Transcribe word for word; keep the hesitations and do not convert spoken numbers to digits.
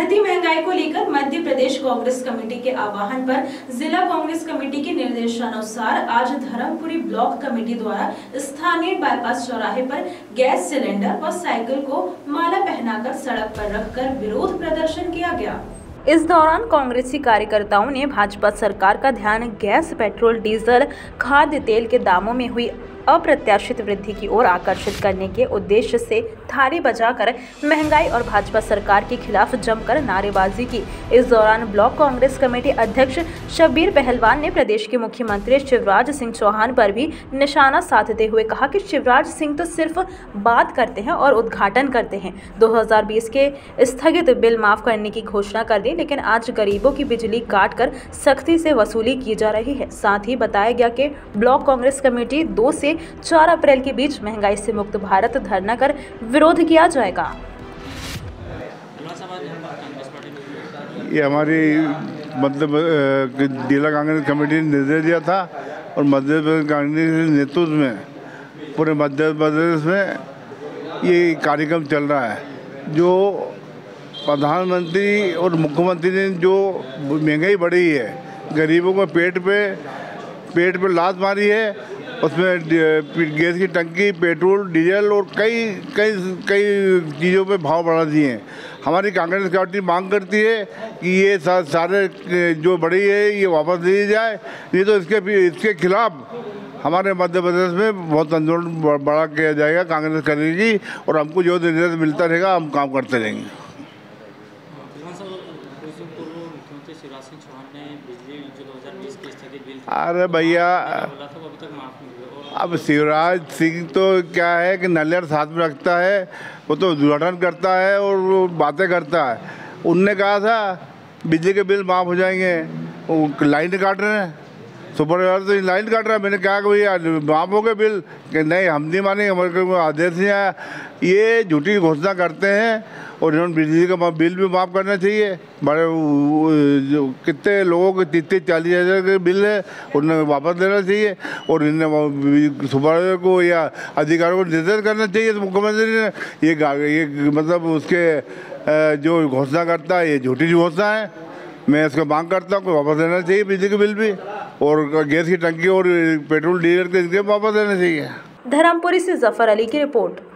बढ़ती महंगाई को लेकर मध्य प्रदेश कांग्रेस कमेटी के आह्वान पर जिला कांग्रेस कमेटी के निर्देशानुसार आज धर्मपुरी ब्लॉक कमेटी द्वारा स्थानीय बाईपास चौराहे पर गैस सिलेंडर व साइकिल को माला पहनाकर सड़क पर रखकर विरोध प्रदर्शन किया गया। इस दौरान कांग्रेसी कार्यकर्ताओं ने भाजपा सरकार का ध्यान गैस, पेट्रोल, डीजल, खाद्य तेल के दामों में हुई अप्रत्याशित वृद्धि की ओर आकर्षित करने के उद्देश्य से थाली बजाकर महंगाई और भाजपा सरकार के खिलाफ जमकर नारेबाजी की। इस दौरान ब्लॉक कांग्रेस कमेटी अध्यक्ष शब्बीर पहलवान ने प्रदेश के मुख्यमंत्री शिवराज सिंह चौहान पर भी निशाना साधते हुए कहा कि शिवराज सिंह तो सिर्फ बात करते हैं और उद्घाटन करते हैं। दो हज़ार बीस के स्थगित बिल माफ करने की घोषणा कर दी, लेकिन आज गरीबों की बिजली काट कर सख्ती से वसूली की जा रही है। साथ ही बताया गया कि ब्लॉक कांग्रेस कमेटी दो से चार अप्रैल के बीच महंगाई से मुक्त भारत धरना कर विरोध किया जाएगा। ये हमारी मतलब जिला कांग्रेस कमेटी ने निर्देश दिया था और मध्य प्रदेश कांग्रेस के नेतृत्व में पूरे मध्य प्रदेश में ये कार्यक्रम चल रहा है। जो प्रधानमंत्री और मुख्यमंत्री ने जो महंगाई बढ़ी है, गरीबों को पेट पे पेट पे लात मारी है, उसमें गैस की टंकी, पेट्रोल, डीजल और कई कई कई चीज़ों पे भाव बढ़ा दिए हैं। हमारी कांग्रेस पार्टी मांग करती है कि ये सा, सारे जो बढ़ी है ये वापस दी जाए, नहीं तो इसके इसके खिलाफ हमारे मध्य प्रदेश में बहुत आंदोलन बड़ा किया जाएगा, कांग्रेस करेगी और हमको जो निर्देश मिलता रहेगा हम काम करते रहेंगे। अरे भैया, अब शिवराज सिंह तो क्या है कि नलियर साथ में रखता है, वो तो उद्घाटन करता है और वो बातें करता है। उनने कहा था बिजली के बिल माफ़ हो जाएंगे, वो लाइन काट रहे हैं, सुपर तो लाइन काट रहा है। मैंने कहा कि भैया माफ़ हो गए बिल, कि नहीं हम नहीं मानेंगे, हमारे को आदेश नहीं आया। ये झूठी घोषणा करते हैं और इन्होंने बिजली का बिल भी माफ़ करना चाहिए। बड़े जो कितने लोगों के तीस तीस चालीस हज़ार के बिल है उन्हें वापस देना चाहिए और इन्हें सुपर को या अधिकारियों को निर्देश करना चाहिए। तो मुख्यमंत्री ने ये ये मतलब उसके जो घोषणा करता है ये झूठी घोषणा है। मैं इसका मांग करता हूँ कि वापस देना चाहिए बिजली के बिल भी, और गैस की टंकी और पेट्रोल डीजल के वापस देना चाहिए। धर्मपुरी से जफर अली की रिपोर्ट।